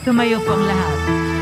Tumayo po ang lahat.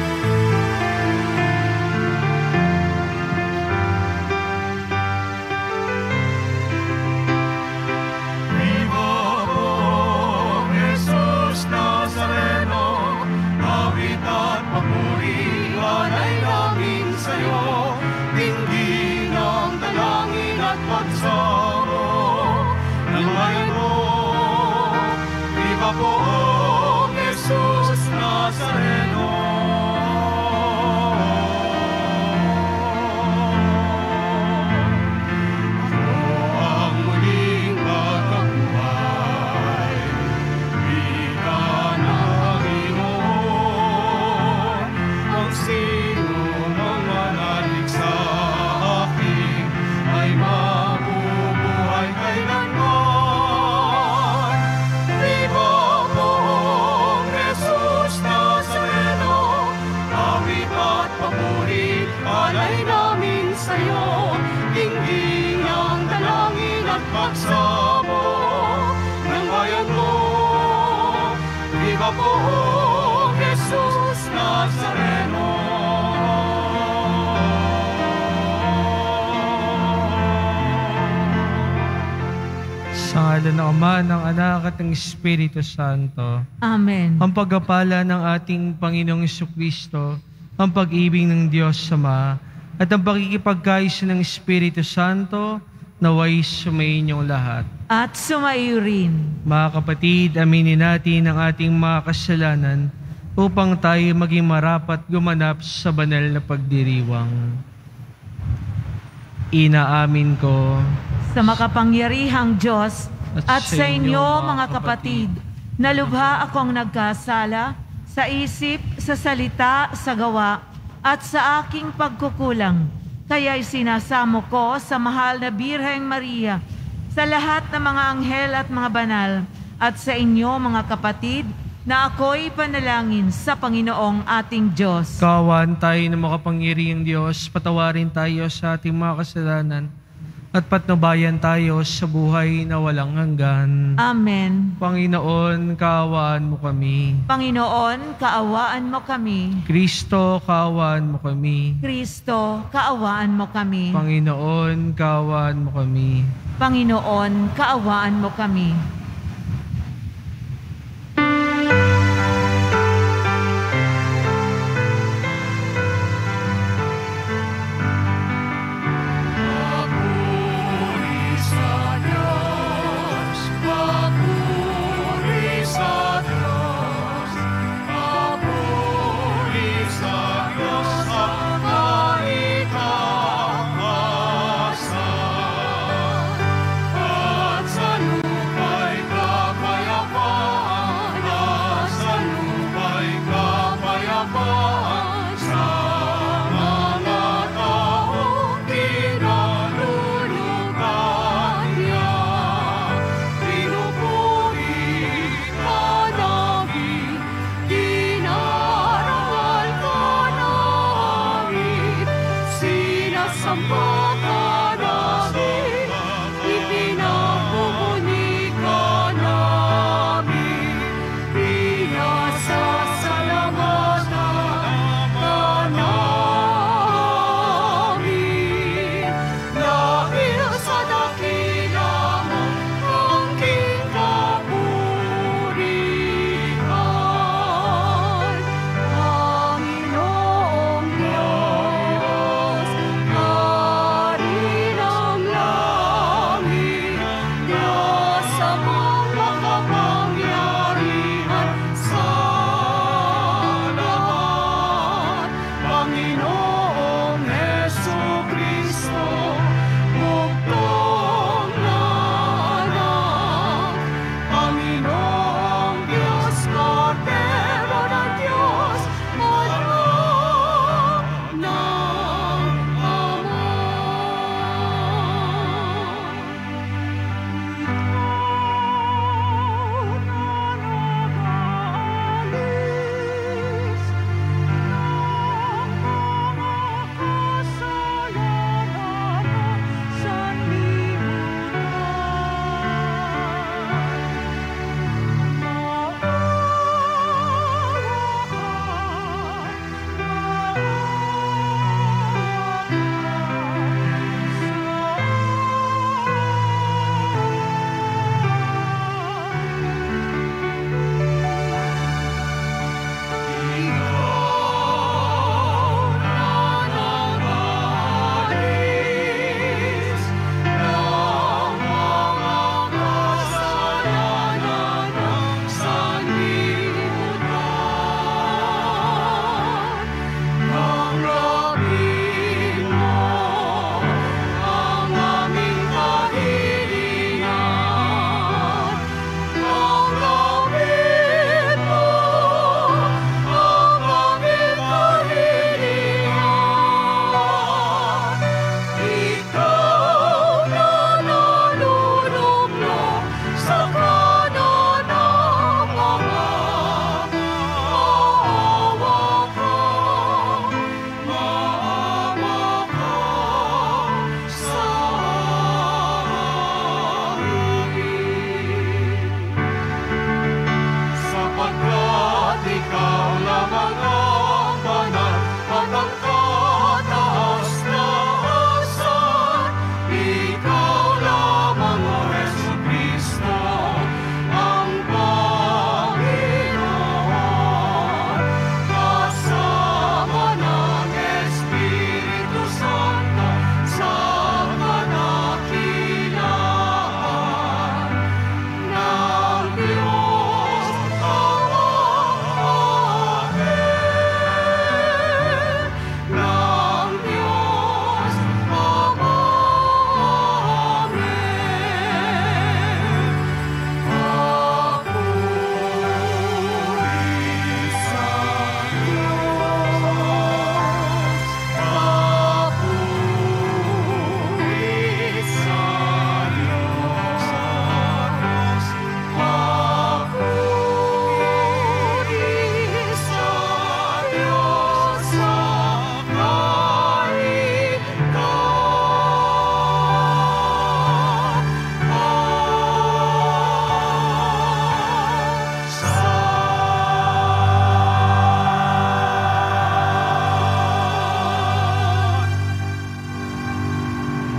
Sa ngalan ng Ama, ng Anak at ng Espiritu Santo. Amen. Ang pagpapala ng ating Panginoong Jesucristo, ang pag-ibig ng Diyos Ama, at ang pakikipagkaisa ng Espiritu Santo, naway sumainyong lahat. At sumaiyo rin. Mga kapatid, aminin natin ang ating mga kasalanan upang tayo maging marapat gumanap sa banal na pagdiriwang. Inaamin ko Sa makapangyarihang Diyos at sa inyo mga kapatid, na lubha akong nagkasala sa isip, sa salita, sa gawa, at sa aking pagkukulang. Kaya'y sinasamo ko sa mahal na Birheng Maria, sa lahat ng mga anghel at mga banal, at sa inyo mga kapatid, na ako'y panalangin sa Panginoong ating Diyos. Kaawaan tayo ng makapangyarihang Diyos, patawarin tayo sa ating mga kasalanan, at patnubayan tayo sa buhay na walang hanggan. Amen. Panginoon, kaawaan mo kami. Panginoon, kaawaan mo kami. Kristo, kaawaan mo kami. Kristo, kaawaan mo kami. Panginoon, kaawaan mo kami. Panginoon, kaawaan mo kami. At sa lupa'y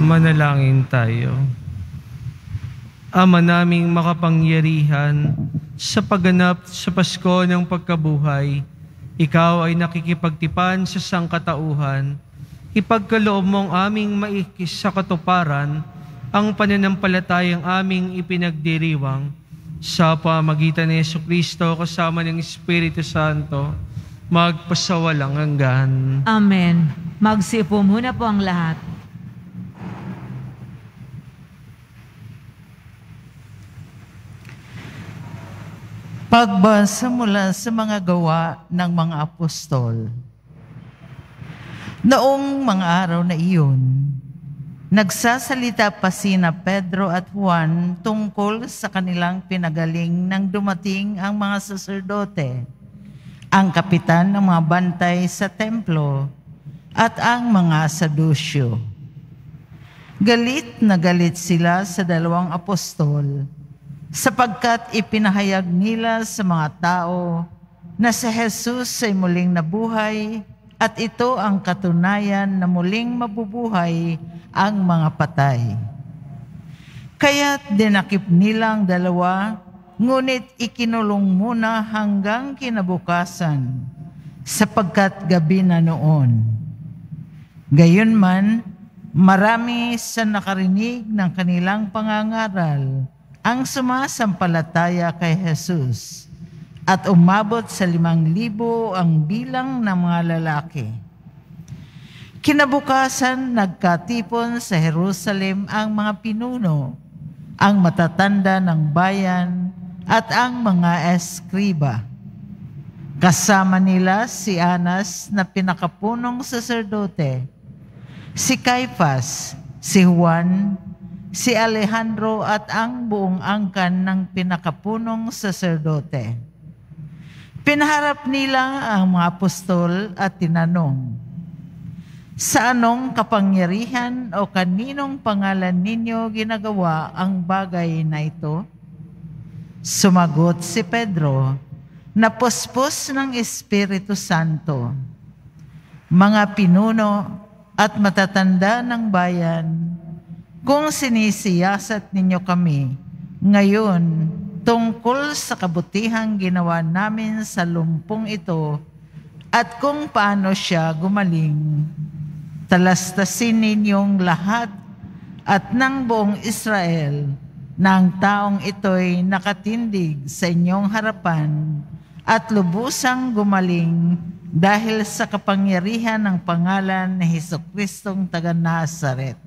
Manalangin tayo. Ama naming makapangyarihan, sa pagganap sa Pasko ng pagkabuhay, Ikaw ay nakikipagtipan sa sangkatauhan. Ipagkaloob mong aming maikis sa katuparan ang pananampalatayang aming ipinagdiriwang sa pamagitan ni Jesucristo kasama ng Espiritu Santo, magpasawalang hanggan. Amen. Magsipo muna po ang lahat. Pagbasa mula sa mga gawa ng mga apostol. Noong mga araw na iyon, nagsasalita pa sina Pedro at Juan tungkol sa kanilang pinagaling nang dumating ang mga saserdote, ang kapitan ng mga bantay sa templo, at ang mga Sadusyo. Galit na galit sila sa dalawang apostol, sapagkat ipinahayag nila sa mga tao na si Jesus ay muling nabuhay at ito ang katunayan na muling mabubuhay ang mga patay. Kaya't dinakip nilang dalawa, ngunit ikinulong muna hanggang kinabukasan, sapagkat gabi na noon. Gayunman, marami sa nakarinig ng kanilang pangangaral ang sumasampalataya kay Jesus, at umabot sa 5,000 ang bilang ng mga lalaki. Kinabukasan, nagkatipon sa Jerusalem ang mga pinuno, ang matatanda ng bayan, at ang mga eskriba. Kasama nila si Anas na pinakapunong saserdote, si Caiphas, si Juan, si Alejandro at ang buong angkan ng pinakapunong saserdote. Pinaharap nila ang mga apostol at tinanong, "Sa anong kapangyarihan o kaninong pangalan ninyo ginagawa ang bagay na ito?" Sumagot si Pedro, na puspos ng Espiritu Santo, "Mga pinuno at matatanda ng bayan, kung sinisiyasat ninyo kami ngayon tungkol sa kabutihang ginawa namin sa lumpong ito at kung paano siya gumaling, talastasin ninyong lahat at ng buong Israel na ang taong ito'y nakatindig sa inyong harapan at lubusang gumaling dahil sa kapangyarihan ng pangalan ni Jesucristong taga Nazaret.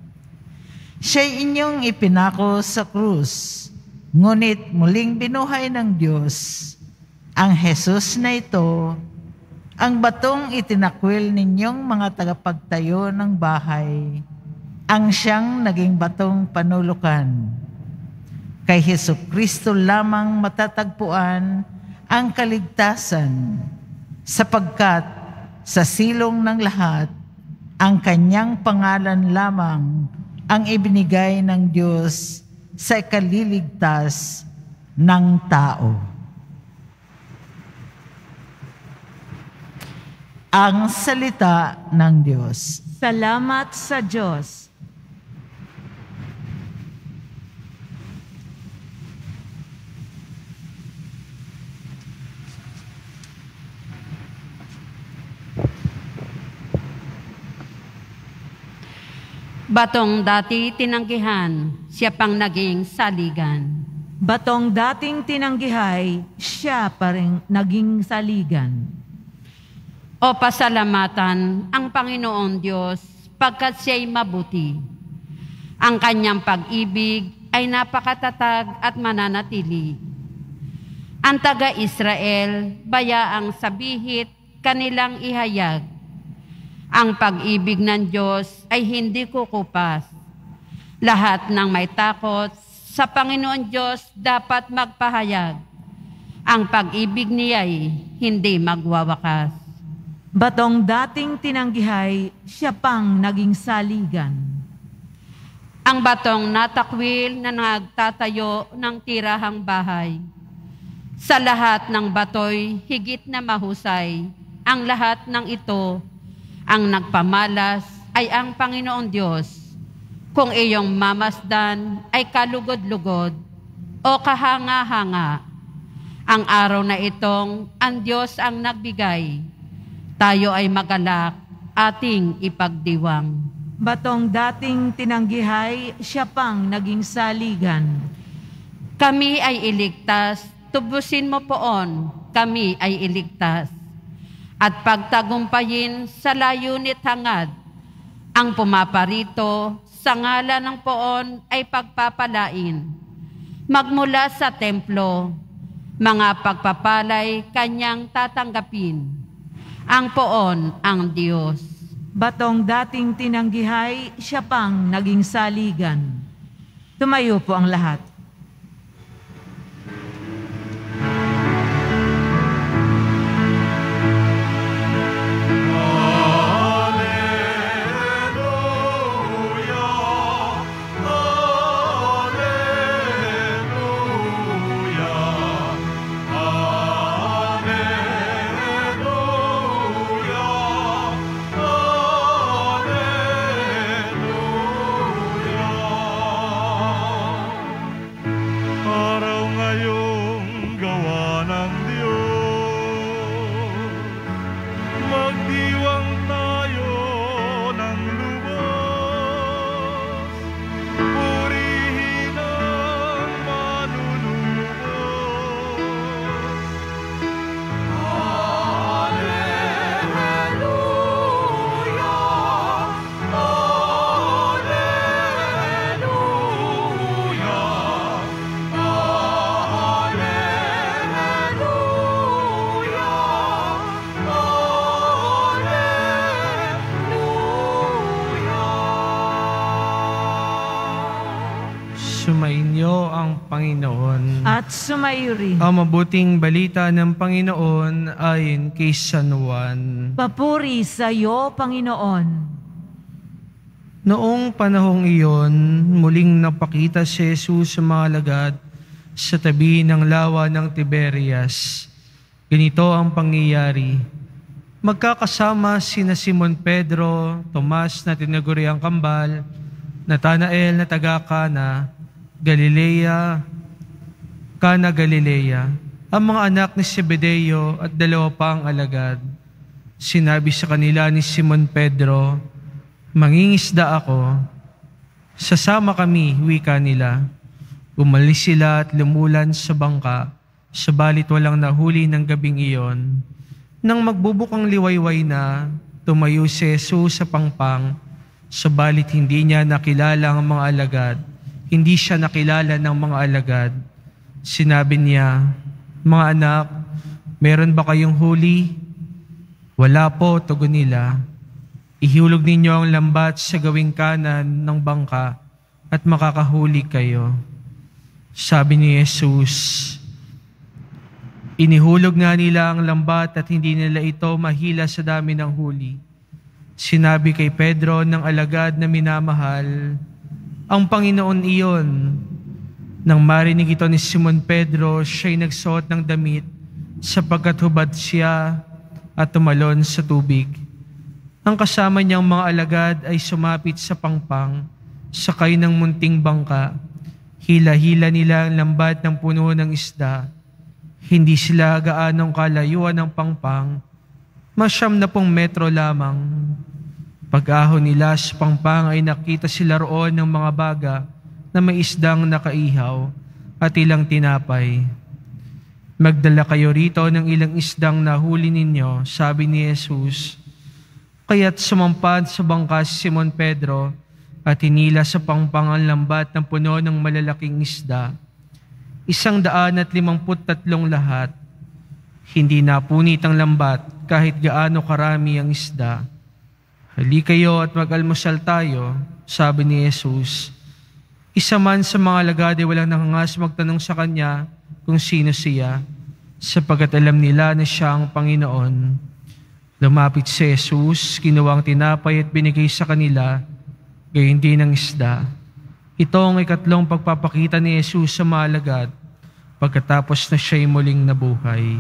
Siya'y inyong ipinako sa krus, ngunit muling binuhay ng Diyos. Ang Jesus na ito, ang batong itinakwil ninyong mga tagapagtayo ng bahay, ang siyang naging batong panulukan. Kay Jesucristo lamang matatagpuan ang kaligtasan, sapagkat sa silong ng lahat, ang kanyang pangalan lamang ang ibinigay ng Diyos sa ikaliligtas ng tao. Ang salita ng Diyos. Salamat sa Diyos. Batong dati tinanggihan, siya pang naging saligan. Batong dating tinanggihay, siya pa rin naging saligan. O pasalamatan ang Panginoon Diyos pagkat siya'y mabuti. Ang kanyang pag-ibig ay napakatatag at mananatili. Ang taga-Israel, bayaang sabihit kanilang ihayag. Ang pag-ibig ng Diyos ay hindi kukupas. Lahat ng may takot sa Panginoon Diyos dapat magpahayag. Ang pag-ibig niya'y hindi magwawakas. Batong dating tinanggihay, siya pang naging saligan. Ang batong natakwil na nagtatayo ng tirahang bahay. Sa lahat ng batoy, higit na mahusay. Ang lahat ng ito, ang nagpamalas ay ang Panginoon Diyos. Kung iyong mamasdan ay kalugod-lugod o kahanga-hanga, ang araw na itong ang Diyos ang nagbigay, tayo ay magalak, ating ipagdiwang. Batong dating tinanggihay, siya pang naging saligan. Kami ay iligtas, tubusin mo poon, kami ay iligtas. At pagtagumpayin sa layunit hangad, ang pumaparito sa ngalan ng poon ay pagpapalain. Magmula sa templo, mga pagpapalay kanyang tatanggapin. Ang poon ang Diyos. Batong dating tinanggihay, siya pang naging saligan. Tumayo po ang lahat. Sumainyo ang Panginoon. At sumayo rin. Ang mabuting balita ng Panginoon ayon kay San Juan. Papuri sa iyo, Panginoon. Noong panahong iyon, muling napakita si Jesus sa mga alagad sa tabi ng lawa ng Tiberias. Ganito ang pangyayari. Magkakasama sina Simon Pedro, Tomas na tinaguriang kambal, Natanael na taga-Kana, Kana Galilea, ang mga anak ni Zebedeo at dalawa pang alagad. Sinabi sa kanila ni Simon Pedro, "Mangingisda ako." "Sasama kami," wika nila. Umalis sila at lumulan sa bangka, sabalit walang nahuli ng gabing iyon. Nang magbubukang liwayway na, tumayo si Jesus sa pangpang, sabalit hindi niya nakilala ang mga alagad. Hindi siya nakilala ng mga alagad. Sinabi niya, "Mga anak, meron ba kayong huli?" "Wala po," tugon nila. "Ihulog ninyo ang lambat sa gawing kanan ng bangka at makakahuli kayo." Sabi ni Jesus, inihulog nga nila ang lambat at hindi nila ito mahila sa dami ng huli. Sinabi kay Pedro ng alagad na minamahal, "Ang Panginoon iyon." Nang marinig ito ni Simon Pedro, siya'y nagsuot ng damit sapagkat hubad siya at tumalon sa tubig. Ang kasama niyang mga alagad ay sumapit sa pangpang, sakay ng munting bangka. Hila-hila nila ang lambat ng puno ng isda. Hindi sila gaanong kalayuan ng pangpang, 90 metro lamang. Pag-ahon nila sa pangpang ay nakita sila roon ng mga baga na may isdang nakaihaw at ilang tinapay. "Magdala kayo rito ng ilang isdang nahuli ninyo," sabi ni Jesus. Kaya't sumampad sa bangka si Simon Pedro at hinila sa pangpang ang lambat ng puno ng malalaking isda. 153 lahat. Hindi napunit ang lambat kahit gaano karami ang isda. "Hali kayo at mag-almusal tayo," sabi ni Jesus. Isa man sa mga alagad ay walang nakangas magtanong sa kanya kung sino siya, sapagkat alam nila na siya ang Panginoon. Lumapit si Jesus, kinuha ang tinapay at binigay sa kanila, gayon din ang isda. Ito ang ikatlong pagpapakita ni Jesus sa mga alagad pagkatapos na siya'y muling nabuhay.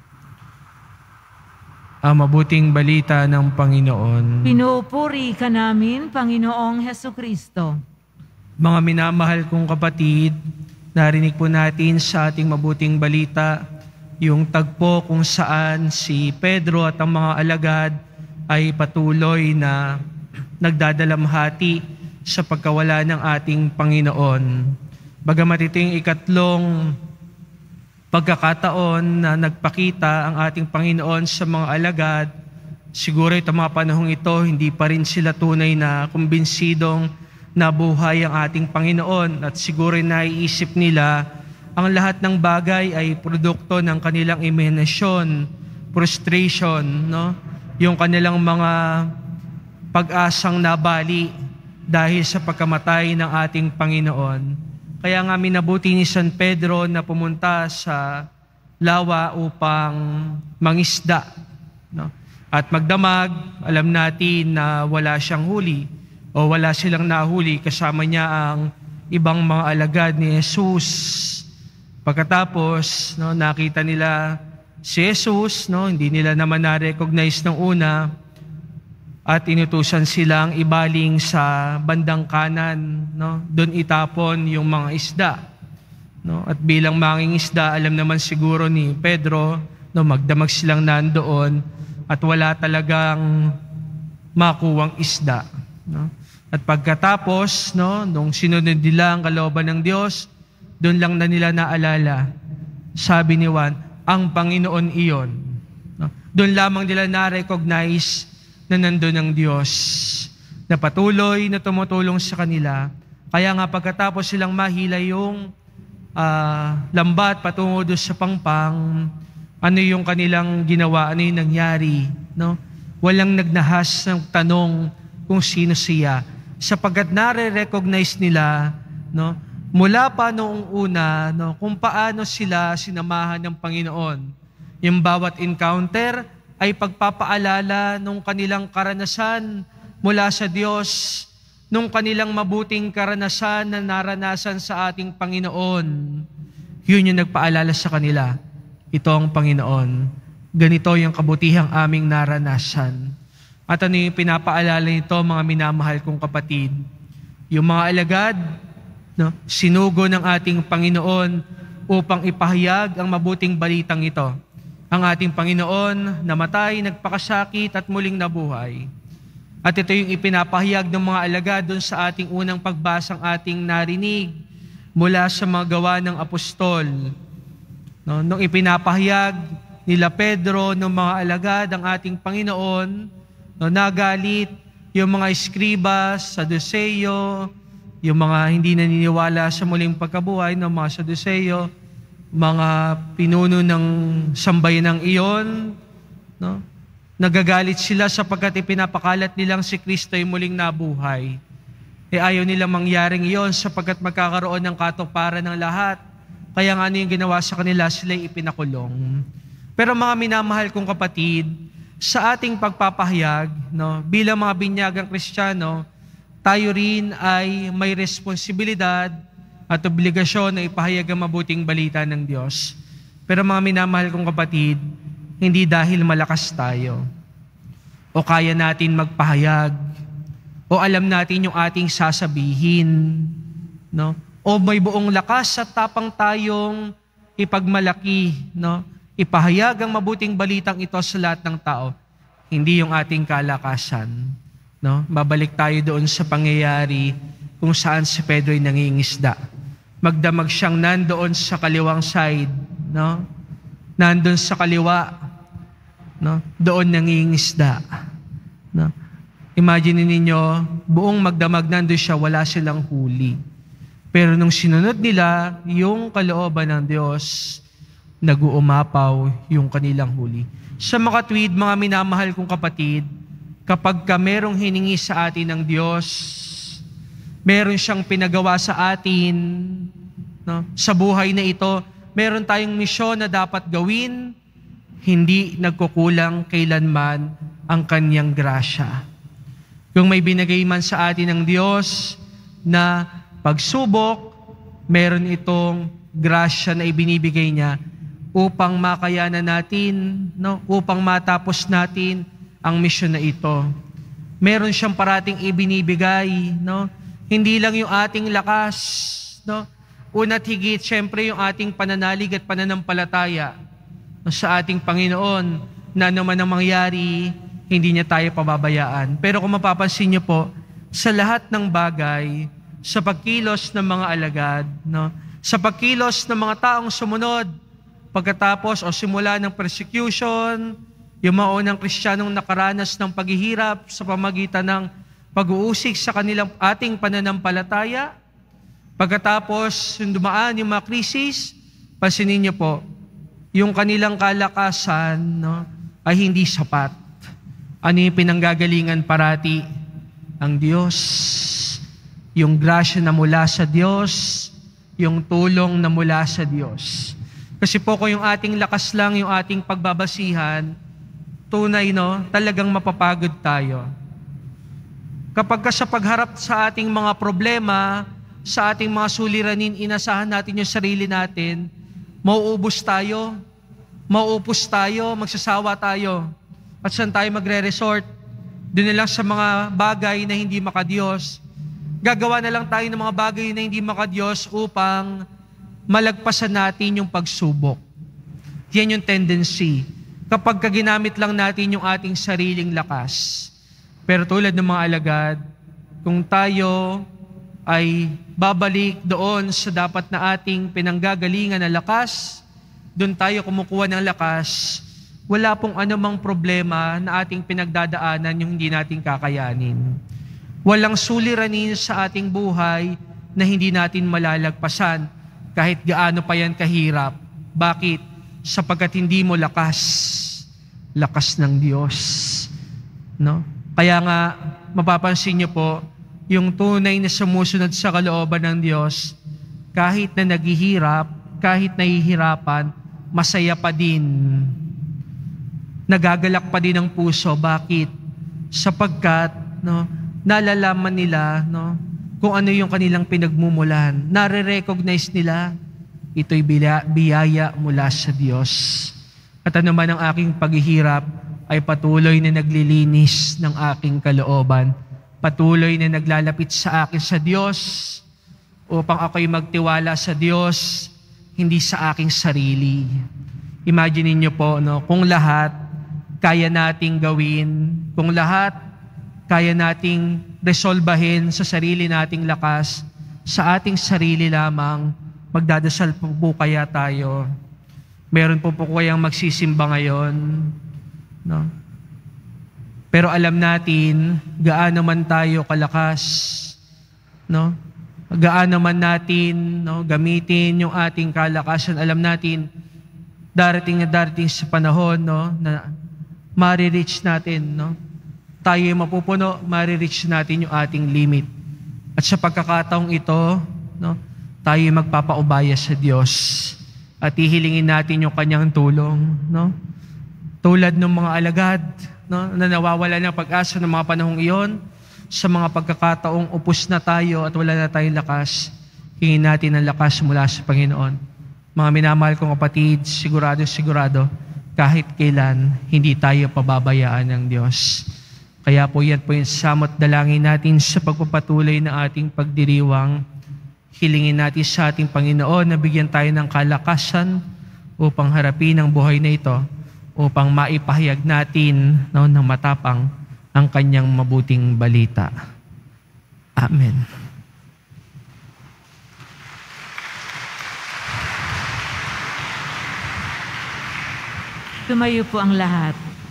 Ang mabuting balita ng Panginoon. Pinupuri ka namin, Panginoong Hesukristo. Mga minamahal kong kapatid, narinig po natin sa ating mabuting balita yung tagpo kung saan si Pedro at ang mga alagad ay patuloy na nagdadalamhati sa pagkawala ng ating Panginoon. Bagamat ito yung ikatlong pagkakataon na nagpakita ang ating Panginoon sa mga alagad, siguro itong mga panahong ito, hindi pa rin sila tunay na kumbinsidong nabuhay ang ating Panginoon at siguro naiisip nila ang lahat ng bagay ay produkto ng kanilang imahinasyon, frustration, no? Yung kanilang mga pag-asang nabali dahil sa pagkamatay ng ating Panginoon. Kaya nga minabuti ni San Pedro na pumunta sa lawa upang mangisda, no? At magdamag, alam natin na wala siyang huli o wala silang nahuli, kasama niya ang ibang mga alagad ni Jesus. Pagkatapos, no, nakita nila si Jesus, no, hindi nila naman na-recognize ng una, at inutusan silang ibaling sa bandang kanan, no, doon itapon yung mga isda. No, at bilang manging isda, alam naman siguro ni Pedro, no, magdamag silang nandoon at wala talagang makuwang isda. No? At pagkatapos, no, nung sinunod nila ang kalooban ng Diyos, doon lang na nila naalala, sabi ni Juan, ang Panginoon iyon. No? Doon lamang nila na-recognize na nandun ang Diyos, na patuloy na tumutulong sa kanila. Kaya nga pagkatapos silang mahila yung lambat patungo doon sa pangpang, ano yung kanilang ginawa, ano yung nangyari. No? Walang nagnahas ng tanong kung sino siya, sapagkat nare-recognize nila, no, mula pa noong una, no, kung paano sila sinamahan ng Panginoon. Yung bawat encounter ay pagpapaalala nung kanilang karanasan mula sa Diyos, nung kanilang mabuting karanasan na naranasan sa ating Panginoon. Yun yung nagpaalala sa kanila. Ito ang Panginoon. Ganito yung kabutihang aming naranasan. At ano yung pinapaalala nito, mga minamahal kong kapatid? Yung mga alagad, no, sinugo ng ating Panginoon upang ipahayag ang mabuting balitang ito. Ang ating Panginoon namatay, nagpakasakit at muling nabuhay. At ito yung ipinapahayag ng mga alagad doon sa ating unang pagbasang ating narinig mula sa mga gawa ng apostol. No, nung ipinapahayag nila Pedro ng mga alagad ang ating Panginoon, no, nagalit yung mga eskribas, Saduceo, yung mga hindi naniniwala sa muling pagkabuhay ng mga Saduceo, mga pinuno ng sambayanang iyon, no? Nagagalit sila sapagkat ipinapakalat nilang si Kristo ay muling nabuhay. Ayaw nilang mangyaring iyon sapagkat magkakaroon ng katuparan ng lahat. Kaya nga ano yung ginawa sa kanila, sila'y ipinakulong. Pero mga minamahal kong kapatid, sa ating pagpapahayag, no, bilang mga binyagang Kristiyano, tayo rin ay may responsibilidad at obligasyon na ipahayag ang mabuting balita ng Diyos. Pero mga minamahal kong kapatid, hindi dahil malakas tayo, o kaya natin magpahayag, o alam natin yung ating sasabihin, no, o may buong lakas at tapang tayong ipagmalaki, no, ipahayag ang mabuting balitang ito sa lahat ng tao. Hindi yung ating kalakasan. No? Babalik tayo doon sa pangyayari kung saan si Pedro ay nangingisda. Magdamag siyang nandoon sa kaliwang side. No? Nandoon sa kaliwa. No? Doon nangingisda. No? Imagine ninyo, buong magdamag nandoon siya, wala silang huli. Pero nung sinunod nila yung kalooban ng Diyos, nag-uumapaw yung kanilang huli. Sa makatwid, mga minamahal kong kapatid, kapag ka merong hiningi sa atin ng Diyos, meron siyang pinagawa sa atin, no, sa buhay na ito, meron tayong misyon na dapat gawin, hindi nagkukulang kailanman ang kanyang grasya. Kung may binigay man sa atin ng Diyos na pagsubok, meron itong grasya na ibinibigay niya upang makayanan natin, no, upang matapos natin ang misyon na ito. Meron siyang parating ibinibigay, no, Hindi lang yung ating lakas, no? Una't higit, syempre yung ating pananalig at pananampalataya sa ating Panginoon na naman ang mangyari, hindi niya tayo pababayaan. Pero kung mapapansin niyo po, sa lahat ng bagay, sa pagkilos ng mga alagad, no? Sa pagkilos ng mga taong sumunod, pagkatapos o simula ng persecution, yung mga unang Kristiyanong nakaranas ng paghihirap sa pamagitan ng pag-uusig sa kanilang ating pananampalataya, pagkatapos yung dumaan yung mga krisis, pansinin niyo po, yung kanilang kalakasan, no, ay hindi sapat. Ano yung pinanggagalingan parati? Ang Diyos. Yung grasya na mula sa Diyos, yung tulong na mula sa Diyos. Kasi po kung yung ating lakas lang, yung ating pagbabasihan, tunay, no, talagang mapapagod tayo. Kapag sa pagharap sa ating mga problema, sa ating mga suliranin, inasahan natin yung sarili natin, mauubos tayo, mauupos tayo, magsasawa tayo. At saan tayo magre-resort? Doon na lang sa mga bagay na hindi makadiyos. Gagawa na lang tayo ng mga bagay na hindi makadiyos upang malagpasan natin yung pagsubok. Yan yung tendency. Kapag ginamit lang natin yung ating sariling lakas. Pero tulad ng mga alagad, kung tayo ay babalik doon sa dapat na ating pinanggagalingan na lakas, doon tayo kumukuha ng lakas, wala pong anumang problema na ating pinagdadaanan yung hindi natin kakayanin. Walang suliranin sa ating buhay na hindi natin malalagpasan kahit gaano pa yan kahirap. Bakit? Sapagkat hindi mo lakas. Lakas ng Diyos. No? Kaya nga, mapapansin niyo po, yung tunay na sumusunod sa kalooban ng Diyos, kahit na naghihirap, kahit nahihirapan, masaya pa din. Nagagalak pa din ang puso. Bakit? Sapagkat, no, nalalaman nila, no, kung ano yung kanilang pinagmumulan. Nare-recognize nila, ito'y biyaya mula sa Diyos. At ano man ang aking paghihirap, ay patuloy na naglilinis ng aking kalooban. Patuloy na naglalapit sa akin sa Diyos upang ako'y magtiwala sa Diyos, hindi sa aking sarili. Imagine niyo po, no, kung lahat kaya nating gawin, kung lahat kaya nating resolbahin sa sarili nating lakas, sa ating sarili lamang, magdadasal po kaya tayo. Meron po kayang magsisimba ngayon, no? Pero alam natin, gaano man tayo kalakas, no? Gaano man natin, no, gamitin yung ating kalakasan, alam natin, darating sa panahon, no, na ma-reach natin, no? Tayo mapupuno, ma-reach natin yung ating limit. At sa pagkakataong ito, no, tayo magpapaubaya sa Diyos at ihilingin natin yung kanyang tulong, no? Tulad ng mga alagad, no, na nawawala ng pag-asa ng mga panahong iyon, sa mga pagkakataong upos na tayo at wala na tayong lakas, hingin natin ang lakas mula sa Panginoon. Mga minamahal kong kapatid, sigurado, kahit kailan, hindi tayo pababayaan ng Diyos. Kaya po yan po yung samot dalangin natin sa pagpapatuloy ng ating pagdiriwang. Hilingin natin sa ating Panginoon na bigyan tayo ng kalakasan upang harapin ang buhay na ito, upang maipahayag natin, no, ng matapang ang kanyang mabuting balita. Amen. Tumayo po ang lahat.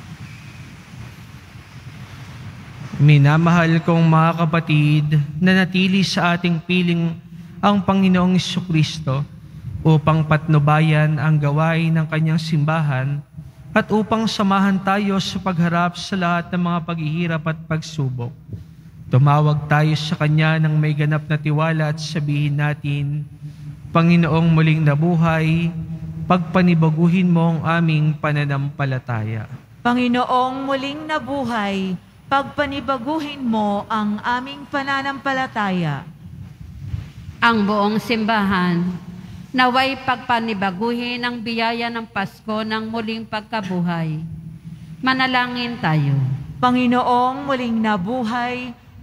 Minamahal kong mga kapatid, nanatili sa ating piling ang Panginoong Jesucristo upang patnubayan ang gawain ng kanyang simbahan at upang samahan tayo sa pagharap sa lahat ng mga paghihirap at pagsubok. Tumawag tayo sa Kanya ng may ganap na tiwala at sabihin natin, Panginoong muling nabuhay, pagpanibaguhin mo ang aming pananampalataya. Panginoong muling nabuhay, pagpanibaguhin mo ang aming pananampalataya. Ang buong simbahan, naway pagpanibaguhin ang biyaya ng Pasko ng muling pagkabuhay. Manalangin tayo. Panginoong muling nabuhay,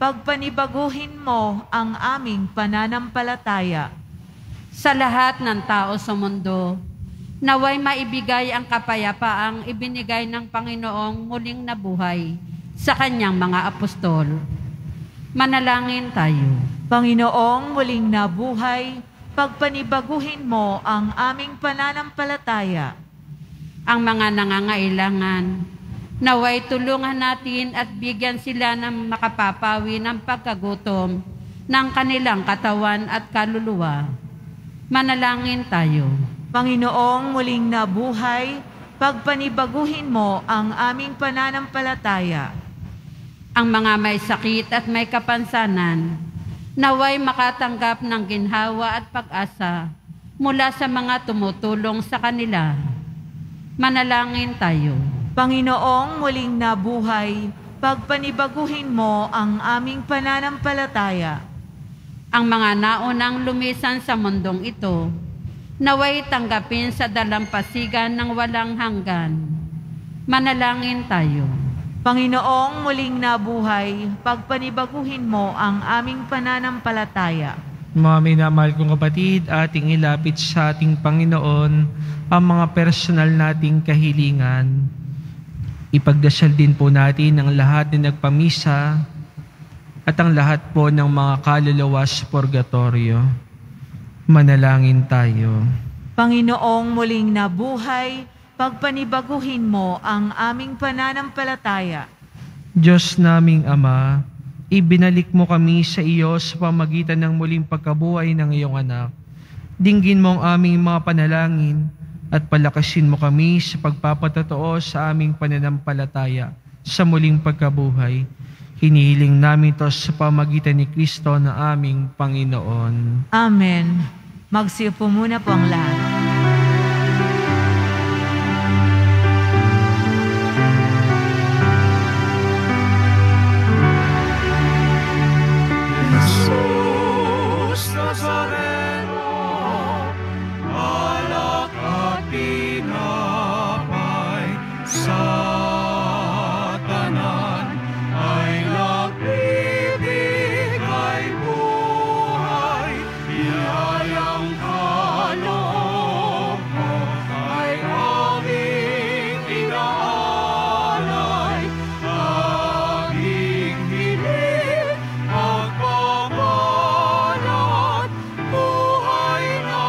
pagpanibaguhin mo ang aming pananampalataya. Sa lahat ng tao sa mundo, naway maibigay ang kapayapaang ibinigay ng Panginoong muling nabuhay sa kanyang mga apostol. Manalangin tayo. Panginoong muling nabuhay, pagpanibaguhin mo ang aming pananampalataya. Ang mga nangangailangan, naway tulungan natin at bigyan sila ng makapapawi ng pagkagutom ng kanilang katawan at kaluluwa. Manalangin tayo. Panginoong muling nabuhay, pagpanibaguhin mo ang aming pananampalataya. Ang mga may sakit at may kapansanan, naway makatanggap ng ginhawa at pag-asa mula sa mga tumutulong sa kanila. Manalangin tayo. Panginoong muling nabuhay, pagpanibaguhin mo ang aming pananampalataya. Ang mga naunang lumisan sa mundong ito, naway tanggapin sa dalampasigan ng walang hanggan. Manalangin tayo. Panginoong muling nabuhay, pagpanibaguhin mo ang aming pananampalataya. Mga minamahal kong kapatid, ating ilapit sa ating Panginoon ang mga personal nating kahilingan. Ipagdasal din po natin ang lahat na nagpamisa at ang lahat po ng mga kaluluwa sa purgatorio. Manalangin tayo. Panginoong muling nabuhay, pagpanibaguhin mo ang aming pananampalataya. Diyos naming Ama, ibinalik mo kami sa iyo sa pamagitan ng muling pagkabuhay ng iyong anak. Dinggin mo ang aming mga panalangin at palakasin mo kami sa pagpapatotoo sa aming pananampalataya sa muling pagkabuhay. Hinihiling namin ito sa pamagitan ni Kristo na aming Panginoon. Amen. Magsiupo muna po ang lahat. Jesus Nazareno, alak at tinapay sa tanan ay nagbibigay buhay. Biyayang kaloob mo ay aming inaalay. Aming hiling magpapalat, buhay na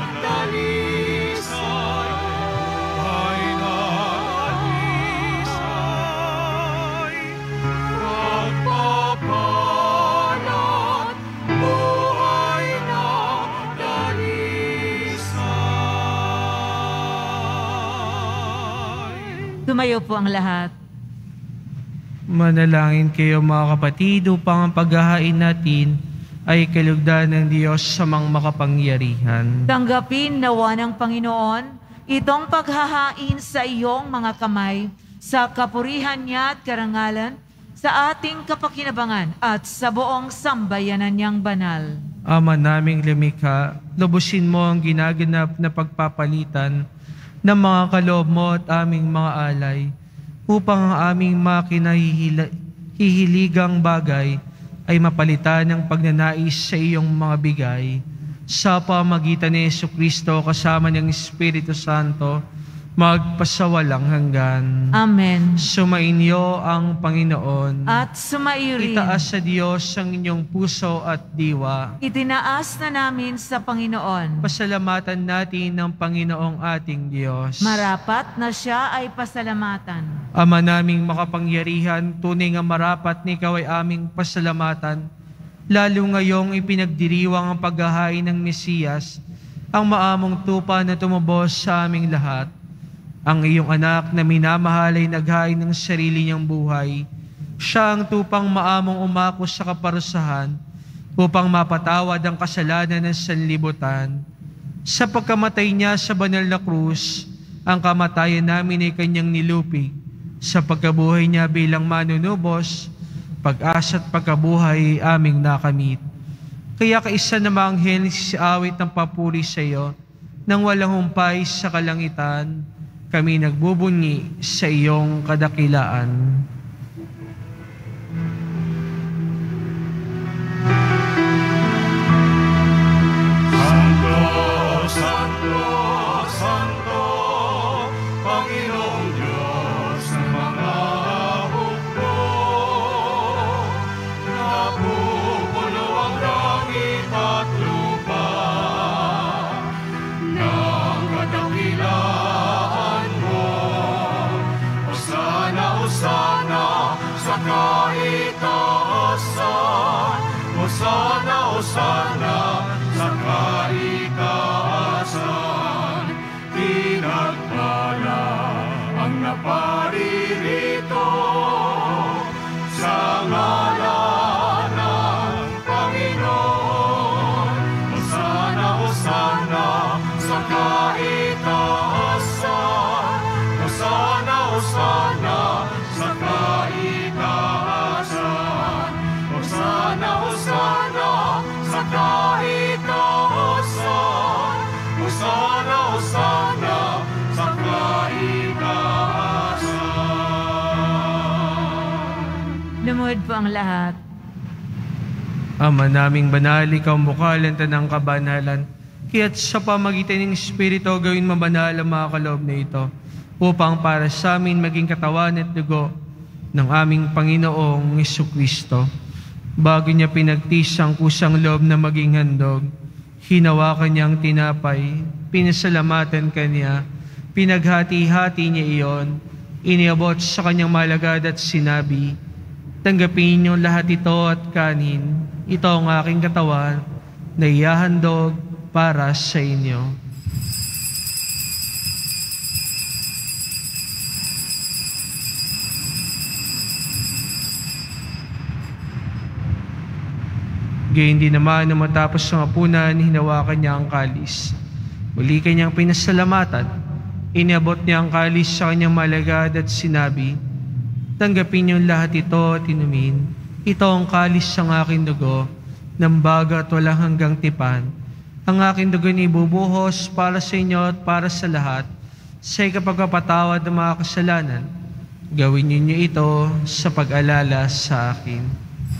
dalisay, buhay na dalisay. Magpapalat, buhay na dalisay. Tumayo po ang lahat. Manalangin kayo mga kapatid upang ang paghahain natin ay kalugdan ng Diyos sa mga makapangyarihan. Tanggapin nawa ng Panginoon itong paghahain sa iyong mga kamay sa kapurihan niya at karangalan, sa ating kapakinabangan at sa buong sambayanan niyang banal. Ama naming lumikha, lubusin mo ang ginaganap na pagpapalitan ng mga kaloob mo at aming mga alay, upang ang aming mga kinahihiligang bagay ay mapalitan ng pagnanais sa iyong mga bigay. Sa pamagitan ni Jesucristo kasama ng Espiritu Santo, magpasawalang hanggan. Amen. Sumainyo ang Panginoon. At sumaiyo rin. Itaas sa Diyos ang inyong puso at diwa. Itinaas na namin sa Panginoon. Pasalamatan natin ng Panginoong ating Diyos. Marapat na siya ay pasalamatan. Ama naming makapangyarihan, tunay nga marapat na ikaw ay aming pasalamatan, lalo ngayong ipinagdiriwang ang paghahain ng Mesiyas, ang maamong tupa na tumubos sa aming lahat. Ang iyong anak na minamahal ay naghain ng sarili niyang buhay. Siya ang tupang maamong umako sa kaparusahan upang mapatawad ang kasalanan ng sanlibutan. Sa pagkamatay niya sa banal na krus, ang kamatayan namin ay kanyang nilupig. Sa pagkabuhay niya bilang manunubos, pag-asa at pagkabuhay aming nakamit. Kaya kaisa na mga anghel sisiawit ng papuri sa iyo, nang walang humpay sa kalangitan, kami nagbubunyi sa iyong kadakilaan. kaitaasan. Hosana, Hosana sa kaitaasan. Pinagpala ang naparirito sa ngalan ng Panginoon. Hosana, Hosana sa kaitaasan. Hosana, Hosana sa kaitaasan. Hosana, Hosana sa kaitaasan. Hosana, Hosana sa kaitaasan. Lumuhod po ang lahat. Ama naming banal, ikaw mukhalanta ng kabanalan. Kaya't sa pamagitan ng Espiritu, gawin mabanal ang mga kaloob na ito, upang para sa amin maging katawan at dugo ng aming Panginoong Jesucristo. Bago niya pinagtis ang kusang loob na maging handog, hinawakan niya ang tinapay, pinasalamatan kanya, pinaghati-hati niya iyon, iniabot sa kanyang malagad at sinabi, "Tanggapin niyo lahat ito at kanin. Ito ang aking katawan na ihahandog para sa inyo." Gayun din naman na matapos ang hapunan, hinawakan niya ang kalis. Muli kanyang pinasalamatan. Iniabot niya ang kalis sa kanyang malagad at sinabi, "Tanggapin niyo lahat ito at inumin. Ito ang kalis ng aking dugo, ng bago at walang hanggang tipan. Ang aking dugo ni ibubuhos para sa inyo at para sa lahat, sa ikapagpapatawad ng mga kasalanan. Gawin niyo ito sa pag-alala sa akin."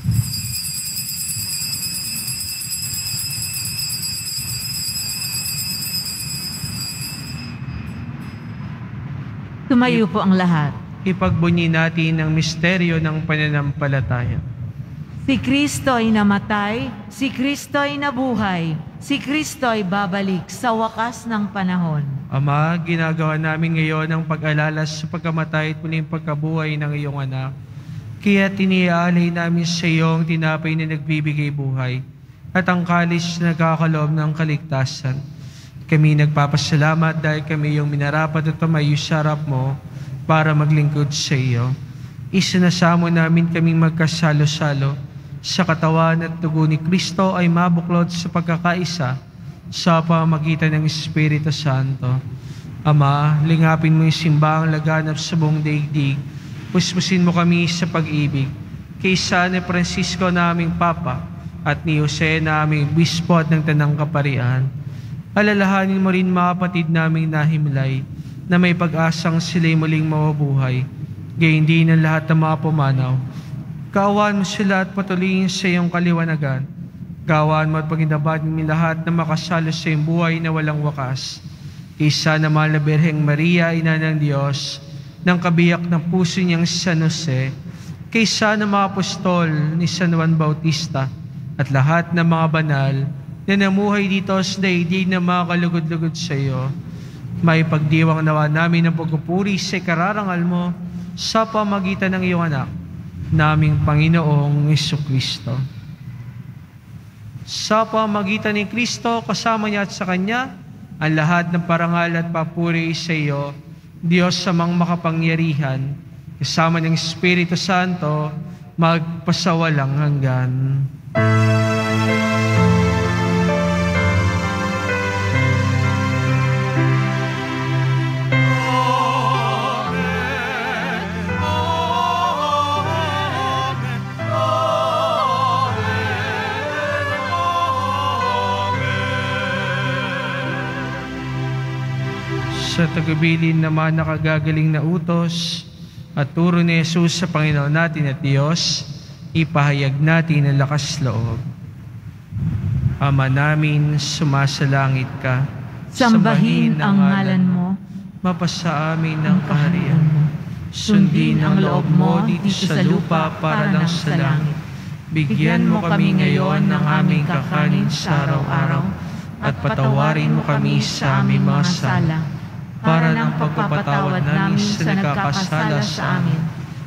Tumayo po ang lahat. Ipagbunyi natin ang misteryo ng pananampalataya. Si Kristo ay namatay, si Kristo ay nabuhay, si Kristo ay babalik sa wakas ng panahon. Ama, ginagawa namin ngayon ang pag-alala sa pagkamatay at muling pagkabuhay ng iyong anak. Kaya tiniaalay namin sa iyo ang tinapay na nagbibigay buhay at ang kalis na nagkakaloob ng kaligtasan. Kami nagpapasalamat dahil kami yung minarapat at tumayo sa harap mo para maglingkod sa iyo. Isinasamo namin kaming magkasalo-salo sa katawan at dugo ni Kristo ay mabuklod sa pagkakaisa sa pamamagitan ng Espiritu Santo. Ama, lingapin mo yung simbahang laganap sa buong daigdig. Puspusin mo kami sa pag-ibig. Kay San Francisco na aming Papa at ni Jose na aming Bispo at ng Tanang Kaparian. Alalahanin mo rin mga kapatid naming nahimlay na may pag-asang sila'y muling mawabuhay. Gayon din ang lahat ng mga pumanaw. Kaawaan mo sila at patuloyin sa iyong kaliwanagan. Kaawaan mo at pagindabad ng lahat na makasalo sa iyong buhay na walang wakas. Isa na mahal na Birheng Maria, Ina ng Diyos, ng kabiyak ng puso niyang San Jose, kaysa ng mga apostol ni San Juan Bautista at lahat ng mga banal na namuhay dito sa daigdig na mga kalugod-lugod sa iyo, may pagdiwang nawa namin ng pagpupuri sa kararangal mo sa pamagitan ng iyong anak, naming Panginoong Jesucristo. Sa pamagitan ni Kristo, kasama niya at sa Kanya, ang lahat ng parangal at papuri sa iyo, Diyos samang makapangyarihan, kasama ng Espiritu Santo, magpasawalang hanggan. Sa tagubilin naman nakagagaling na utos at turo ni Jesus sa Panginoon natin at Diyos, ipahayag natin ang lakas loob. Ama namin, sumasalangit ka. Sambahin ang ngalan mo. Mapasa amin ang kaharian mo. Sundin ang loob mo dito sa lupa para lang sa langit. Bigyan mo kami ngayon ng aming kakanin sa araw-araw at patawarin mo kami sa aming mga sala para ng pagpapatawad namin sa nagkakasala sa amin.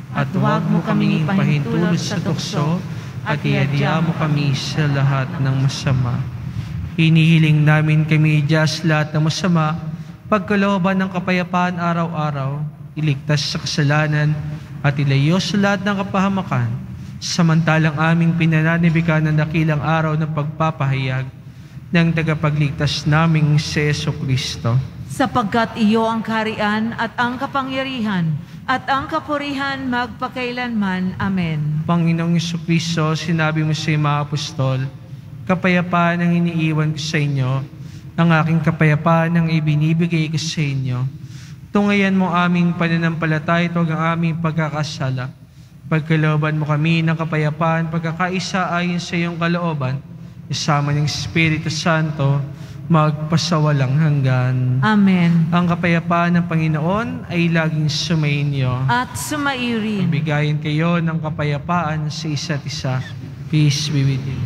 At huwag mo kaming ipahintulot sa tukso, at iadya mo kami sa lahat ng masama. Hinihiling namin kami, Diyos, lahat ng masama, pagkalooban ng kapayapaan araw-araw, iligtas sa kasalanan, at ilayo sa lahat ng kapahamakan, samantalang aming pinananabikan ng dakilang araw ng pagpapahayag ng tagapagligtas naming si Jesucristo. Sapagkat iyo ang kaharian at ang kapangyarihan at ang kapurihan magpakailanman. Amen. Panginoong Jesucristo, sinabi mo sa mga apostol, kapayapaan ang iniiwan ko sa inyo, ang aking kapayapaan ang ibinibigay ko sa inyo. Tungayan mo aming pananampalataya at ang aming pagkakasala. Pagkalooban mo kami ng kapayapaan, pagkakaisa ayon sa iyong kalooban, isama ng Espiritu Santo, magpasawalang hanggan. Amen. Ang kapayapaan ng Panginoon ay laging sumainyo. At sumairin. Bigayin kayo ng kapayapaan sa isa't isa. Peace be with you.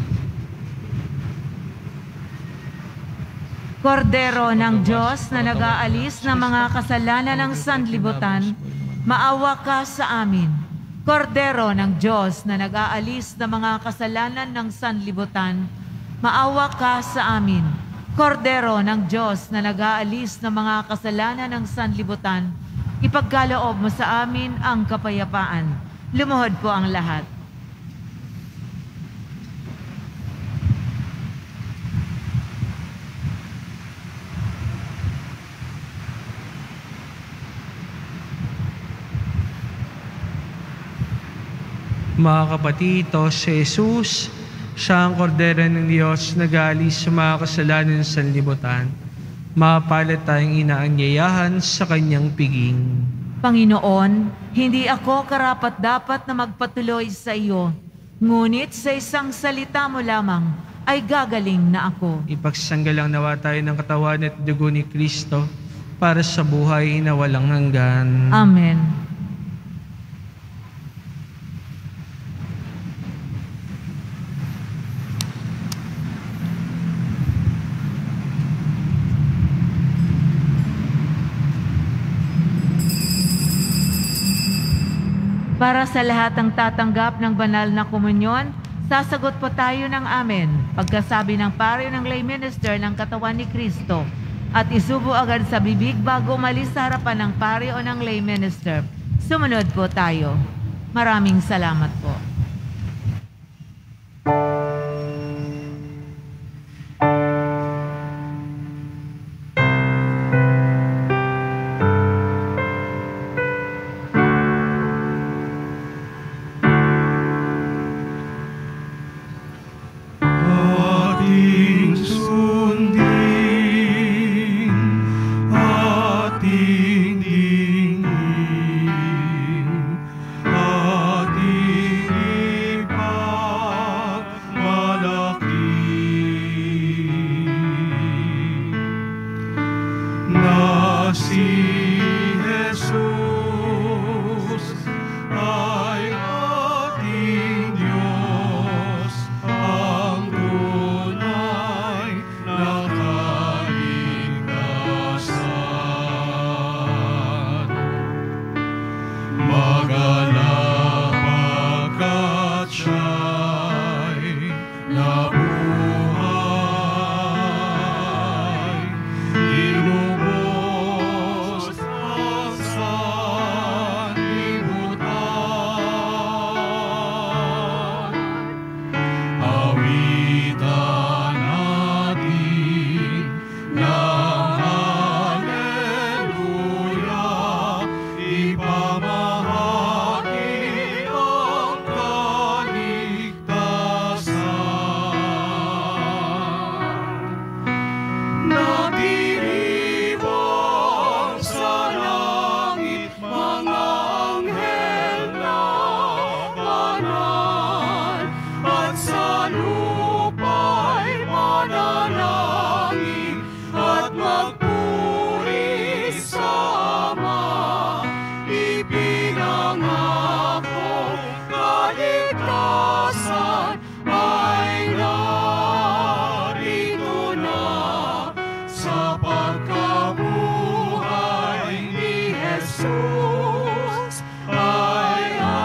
Kordero ng Diyos na nag-aalis ng mga kasalanan ng sanlibutan, maawa ka sa amin. Kordero ng Diyos na nag-aalis ng mga kasalanan ng sanlibutan, maawa ka sa amin. Kordero ng Diyos na nag-aalis ng mga kasalanan ng sanlibutan, ipagkaloob mo sa amin ang kapayapaan. Lumuhod po ang lahat. Mga kapatid, ito si Jesus, siya ang kordero ng Diyos na nag-aalis sa mga kasalanan ng sanlibutan. Mapalad tayong inaanyayahan sa kanyang piging. Panginoon, hindi ako karapat-dapat na magpatuloy sa iyo, ngunit sa isang salita mo lamang ay gagaling na ako. Ipagsanggalang nawa tayo ng katawan at dugo ni Kristo para sa buhay na walang hanggan. Amen. Para sa lahat ng tatanggap ng banal na komunyon, sasagot po tayo ng amen pagkasabi ng pari ng lay minister ng katawan ni Kristo at isubo agad sa bibig bago umalis sa harapan ng pari o ng lay minister. Sumunod po tayo. Maraming salamat po. Jesus ay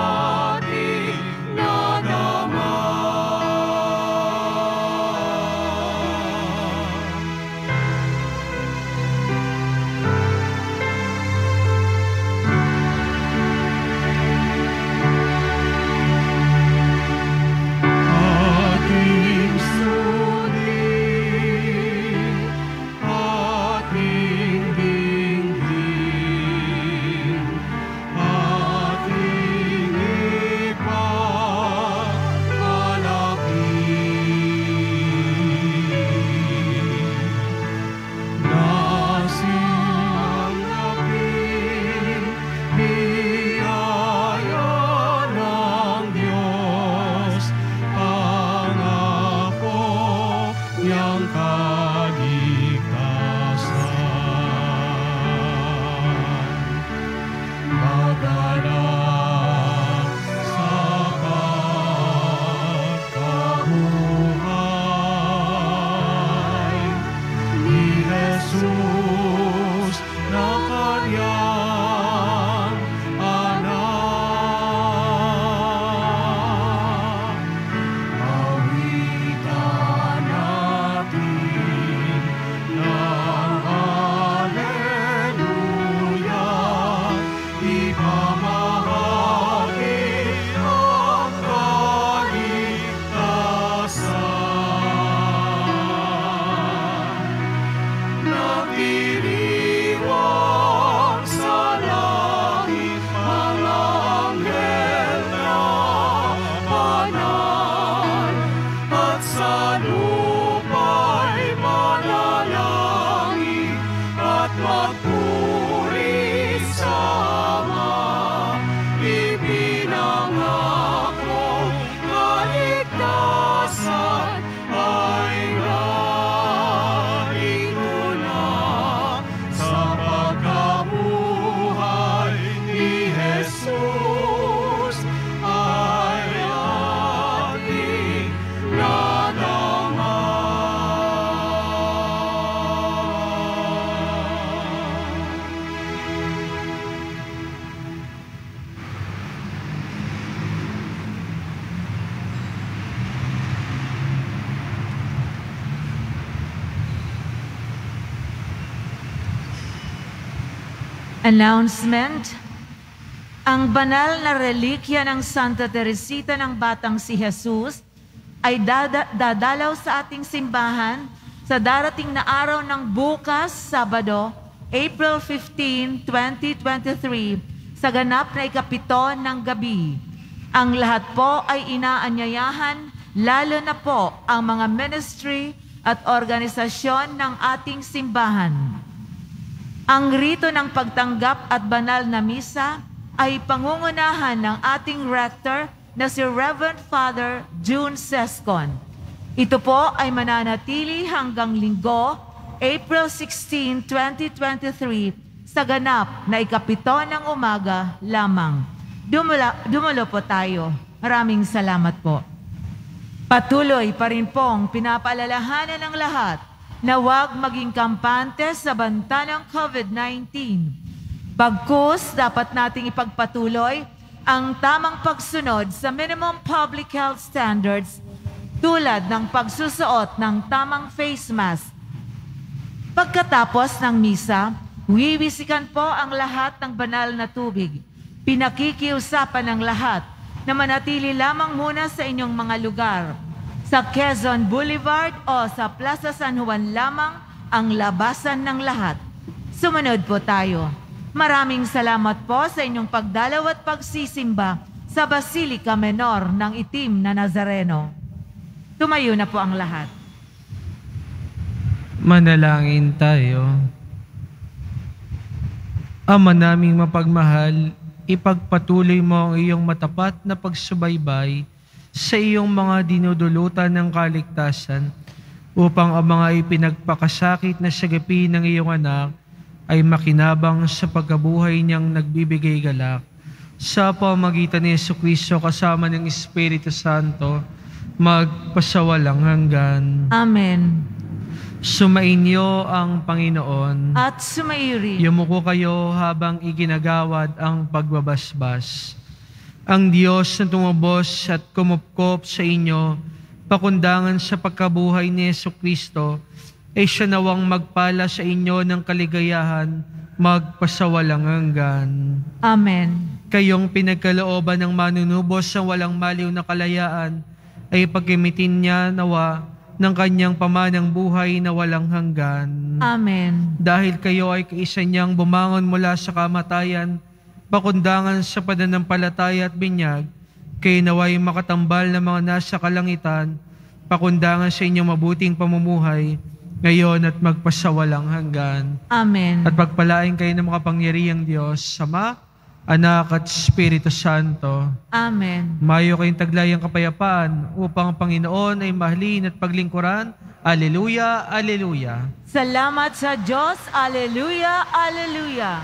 Announcement. Ang banal na relikya ng Santa Teresita ng Batang si Jesus ay dadalaw sa ating simbahan sa darating na araw ng bukas, Sabado, April 15, 2023, sa ganap na 7 ng gabi. Ang lahat po ay inaanyayahan, lalo na po ang mga ministry at organisasyon ng ating simbahan. Ang rito ng pagtanggap at banal na misa ay pangungunahan ng ating rector na si Reverend Father June Sescon. Ito po ay mananatili hanggang Linggo, April 16, 2023, sa ganap na 7 ng umaga lamang. Dumulo po tayo. Maraming salamat po. Patuloy pa rin pong pinapaalalahanan ng lahat na huwag maging kampante sa banta ng COVID-19. Bagkus, dapat nating ipagpatuloy ang tamang pagsunod sa minimum public health standards tulad ng pagsusuot ng tamang face mask. Pagkatapos ng misa, wiwisikan po ang lahat ng banal na tubig. Pinakikiusapan ng lahat na manatili lamang muna sa inyong mga lugar. Sa Quezon Boulevard o sa Plaza San Juan lamang ang labasan ng lahat. Sumunod po tayo. Maraming salamat po sa inyong pagdalaw at pagsisimba sa Basilica Menor ng Itim na Nazareno. Tumayo na po ang lahat. Manalangin tayo. Ama naming mapagmahal, ipagpatuloy mo ang iyong matapat na pagsubaybay sa iyong mga dinudulutan ng kaligtasan upang ang mga ipinagpakasakit na sagapin ng iyong anak ay makinabang sa pagkabuhay niyang nagbibigay galak. Sa pamagitan ni Jesucristo kasama ng Espiritu Santo, magpasawalang hanggan. Amen. Sumainyo ang Panginoon. At sumairi. Yumuko kayo habang iginagawad ang pagbabasbas. Ang Diyos na tumubos at kumupkop sa inyo, pakundangan sa pagkabuhay ni Jesucristo, ay siya nawang magpala sa inyo ng kaligayahan, magpasawalang hanggan. Amen. Kayong pinagkalooban ng manunubos sa walang maliw na kalayaan, ay pagkimitin niya nawa ng kanyang pamanang buhay na walang hanggan. Amen. Dahil kayo ay kaisa niyang bumangon mula sa kamatayan, pakundangan sa pananampalataya at binyag, kayo naway makatambal ng mga nasa kalangitan, pakundangan sa inyong mabuting pamumuhay, ngayon at magpasawalang hanggan. Amen. At pagpalain kayo ng makapangyarihang Diyos, Ama, Anak at Espiritu Santo. Amen. Mayo kayong taglayang kapayapaan upang ang Panginoon ay mahalin at paglingkuran. Alleluia, Alleluia. Salamat sa Diyos. Alleluia, Alleluia.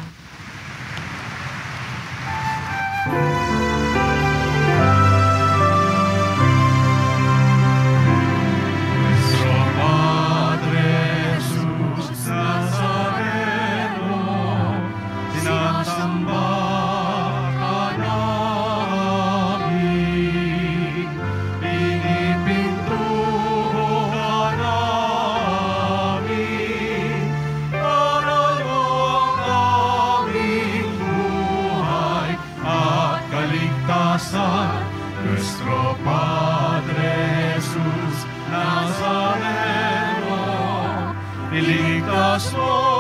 Nuestro Padre Jesús Nazareno, iligtas mo